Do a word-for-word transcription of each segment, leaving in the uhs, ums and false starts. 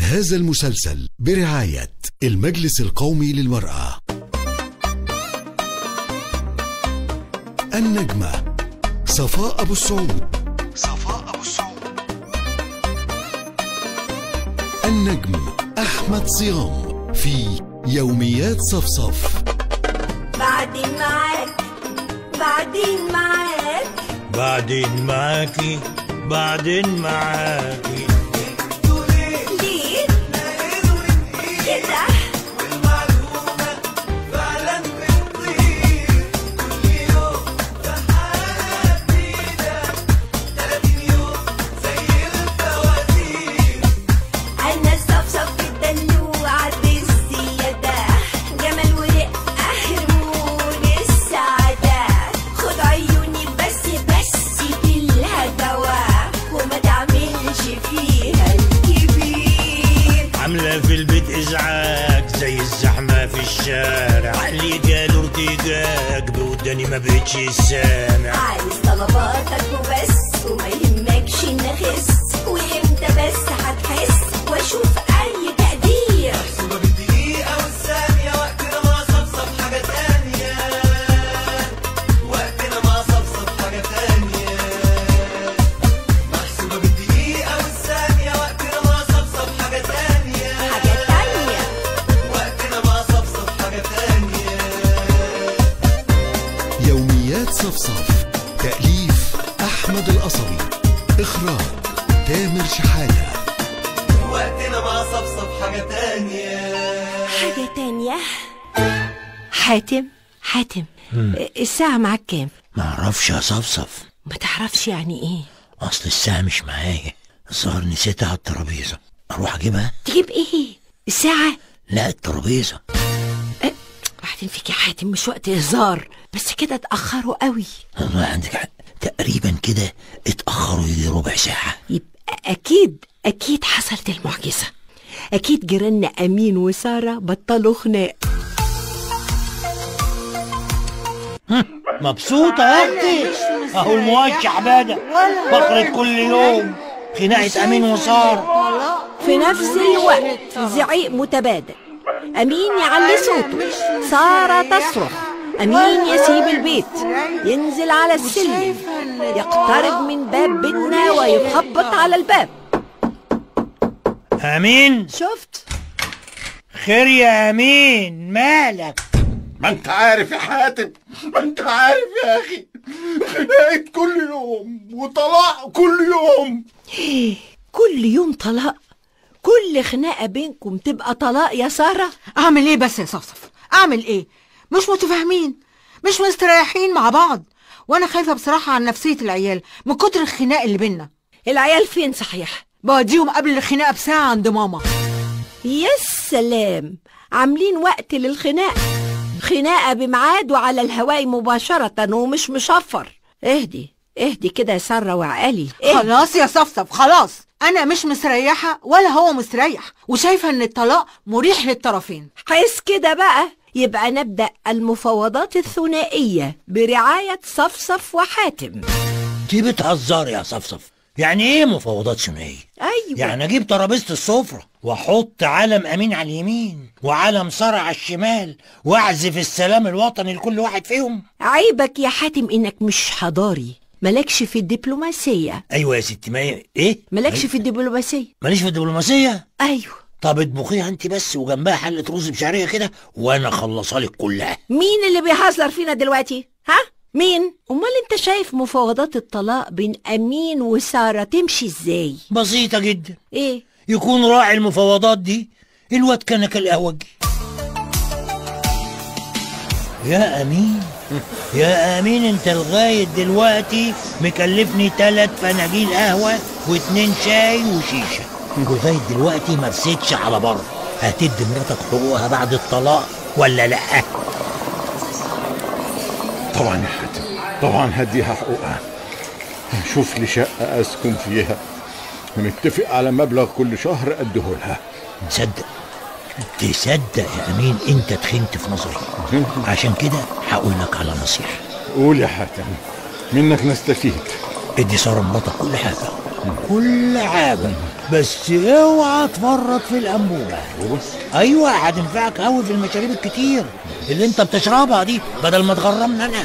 هذا المسلسل برعاية المجلس القومي للمرأة. النجمة صفاء أبو السعود. صفاء أبو السعود. النجم أحمد صيام في يوميات صفصف. بعدين معاك بعدين معاك بعدين معاكي بعدين معاكي. ليه كده والمعلومة فعلا بتطير كل يوم في حالة جديدة تلاتين يوم زي الفوازير. أنا صفصف الدلوعة بالزيادة جمال ورقة هرمون السعادة. خد عيوني بس بس بالهدوى وما تعملش فيها الكبير. عاملة في البيت إزعاج زي الزحمة في الشارع. اللي جاله ارتجاج بوداني ما بقتش سامع. عايز طلباتك وبس وما يهمكش نخس. وامتى بس هتحس واشوف اي تقدير. محسوبة بالدقيقة والثانية وقتنا ما صفصف حاجة تانية. وقتنا ما صفصف حاجة تانية. محسوبة بالدقيقة والثانية وقتنا ما صفصف حاجة تانية. حاجة تانية وقتنا ما صفصف حاجة تانية. يوميات صفصف. تأليف أحمد القصبي. إخراج تامر شحاتة. وقتنا ما صفصف حاجة تانية. حاجة تانية. حاتم حاتم الساعة معاك كام؟ معرفش يا صفصف. ما تعرفش يعني ايه؟ أصل الساعة مش معايا، الظاهر نسيتها على الترابيزة. أروح أجيبها؟ تجيب ايه؟ الساعة؟ لا الترابيزة. أه، بعدين فيك يا حاتم مش وقت هزار، بس كده اتأخروا قوي. والله عندك حق، تقريبا كده اتأخروا يجي ربع ساعة. يبقى أكيد أكيد حصلت المعجزة. أكيد جيراننا أمين وسارة بطلوا خناق. مبسوطة يا أختي؟ أهو الموشح بدأ فقرة كل يوم خناقة أمين وسارة. في نفس الوقت زعيق متبادل. أمين يعلي صوته، سارة تصرخ. أمين يسيب البيت ينزل على السلم يقترب من باب بيتنا ويخبط على الباب. أمين، شفت؟ خير يا أمين، مالك؟ ما انت عارف يا حاتم، ما انت عارف يا اخي، خناقة كل يوم وطلاق كل يوم. كل يوم طلاق؟ كل خناقة بينكم تبقى طلاق يا سارة؟ اعمل ايه بس يا صفصف؟ اعمل ايه؟ مش متفاهمين، مش مستريحين مع بعض، وانا خايفة بصراحة عن نفسية العيال من كتر الخناق اللي بينا. العيال فين صحيح؟ بوديهم قبل الخناقة بساعة عند ماما. يا سلام، عاملين وقت للخناق. خناقة بميعاد وعلى الهواء مباشرة ومش مشفر. اهدي اهدي كده يا سارة وعقلي. خلاص يا صفصف خلاص، انا مش مستريحة ولا هو مستريح، وشايفة ان الطلاق مريح للطرفين. حس كده بقى، يبقى نبدأ المفاوضات الثنائية برعاية صفصف وحاتم. دي بتهزري يا صفصف؟ يعني ايه مفاوضات ثنائية؟ ايوه، يعني اجيب ترابيزة السفرة واحط علم امين على اليمين وعلم سارة على الشمال واعزف السلام الوطني لكل واحد فيهم؟ عيبك يا حاتم انك مش حضاري، مالكش في الدبلوماسية. ايوه يا ستي، ما ايه؟ مالكش في الدبلوماسية. ماليش في الدبلوماسية؟ ايوه. طب اطبخيها انت بس وجنبها حلة رز بشعرية كده وانا اخلصها لك كلها. مين اللي بيهزر فينا دلوقتي؟ ها؟ مين؟ امال انت شايف مفاوضات الطلاق بين امين وسارة تمشي ازاي؟ بسيطة جدا. ايه؟ يكون راعي المفاوضات دي الواد كنك القهوجي. يا امين يا امين، انت لغاية دلوقتي مكلفني تلات فناجيل قهوة واتنين شاي وشيشة، ولغاية دلوقتي ما رسيتش على بره. هتدي مراتك حقوقها بعد الطلاق ولا لا؟ طبعا يا حاتم، طبعا هديها حقوقها. نشوف لي شقة اسكن فيها ونتفق على مبلغ كل شهر اديه لها. تصدق تصدق يا امين، انت تخنت في نظري، عشان كده هقول لك على نصيحة. قول يا حاتم، منك نستفيد. ادي سارة مراتك كل حاجة كل حاجة، بس اوعى تفرط في الأنبوبة. أيوة هتنفعك أوي في المشاريب الكتير اللي أنت بتشربها دي بدل ما تغرمنا أنا.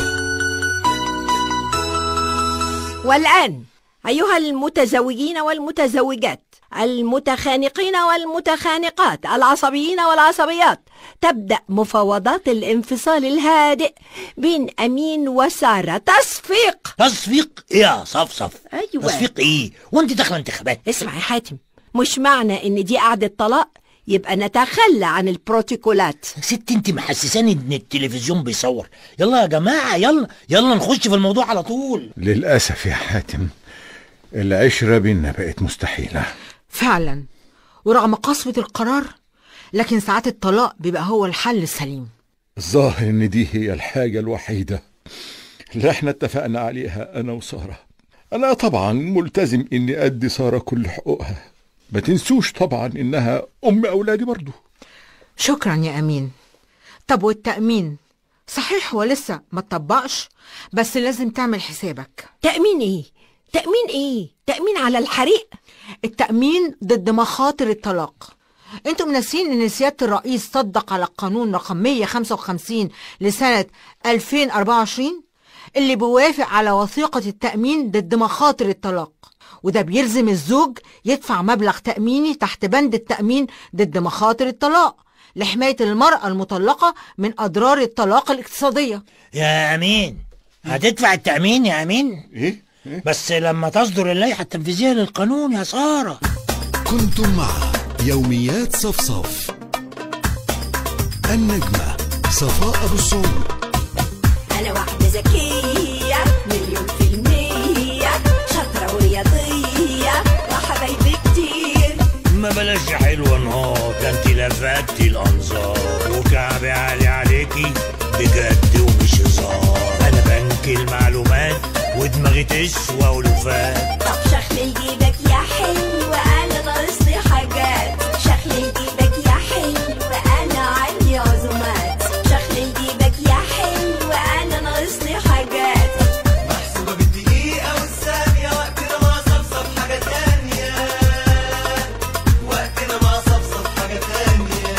والآن أيها المتزوجين والمتزوجات، المتخانقين والمتخانقات، العصبيين والعصبيات، تبدأ مفاوضات الانفصال الهادئ بين أمين وسارة. تصفيق. تصفيق إيه يا صفصف؟ أيوة. تصفيق إيه؟ وأنت داخلة انتخابات؟ اسمع يا حاتم، مش معنى إن دي قعدة طلاق يبقى نتخلى عن البروتوكولات. ست انت محسساني ان التلفزيون بيصور. يلا يا جماعة، يلا يلا نخش في الموضوع على طول. للأسف يا حاتم العشرة بينا بقت مستحيلة فعلا، ورغم قسوة القرار لكن ساعات الطلاق بيبقى هو الحل السليم. الظاهر ان دي هي الحاجة الوحيدة اللي احنا اتفقنا عليها انا وسارة. انا طبعا ملتزم اني ادي سارة كل حقوقها، ما تنسوش طبعا انها ام اولادي برضو. شكرا يا امين. طب والتأمين صحيح هو لسه ما اتطبقش، بس لازم تعمل حسابك. تأمين ايه؟ تأمين ايه؟ تأمين على الحريق؟ التأمين ضد مخاطر الطلاق. انتم ناسين ان سيادة الرئيس صدق على القانون رقم مية وخمسة وخمسين لسنة ألفين وأربعة وعشرين اللي بيوافق على وثيقة التأمين ضد مخاطر الطلاق، وده بيلزم الزوج يدفع مبلغ تأميني تحت بند التأمين ضد مخاطر الطلاق لحماية المرأة المطلقة من أضرار الطلاق الاقتصادية. يا أمين هتدفع التأمين يا أمين؟ ايه؟ إيه؟ بس لما تصدر اللائحة التنفيذية للقانون يا سارة. كنتم مع يوميات صفصف. النجمة صفاء أبو الصوم. أنا واحدة ذكية مليون في المية، شاطرة ورياضية وحبايبي كتير. ما بلاش يا حلوة نهار، ده انت لفتي الأنظار وكعبي عالي عليكي بجد ومش هزار. أنا بنك المعلومات ودماغي تسوى ولوفات. طب شخلي جيبك يا حلو، أنا ناقصلي حاجات. شخلي جيبك يا حلو، أنا عندي عزومات. شخلي جيبك يا حلو، أنا ناقصلي حاجات. محسوبة بالدقيقة والثانية، وقتنا مع صفصف حاجة تانية. وقتنا مع صفصف حاجة تانية.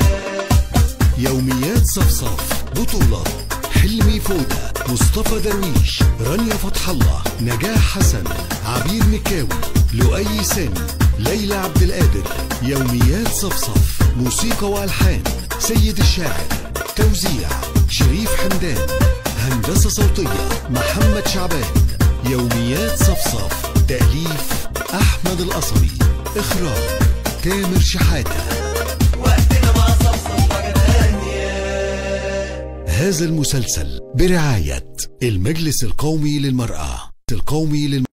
يوميات صفصف. بطولة حلمي فودة، مصطفى درويش، رانيا فتح الله، نجاح حسن، عبير مكاوي، لؤي سامي، ليلى عبد القادر. يوميات صفصف. موسيقى والحان سيد الشاعر، توزيع شريف حمدان، هندسة صوتية محمد شعبان. يوميات صفصف. تأليف أحمد القصري، إخراج تامر شحاتة. وقتنا مع صفصف حاجة تانية. هذا المسلسل برعاية المجلس القومي للمرأة القومي للمرأة